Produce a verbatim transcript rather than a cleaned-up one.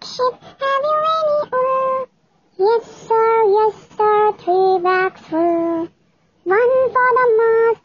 ship, have you any wool? Yes sir, yes sir, three bags full. One for the master.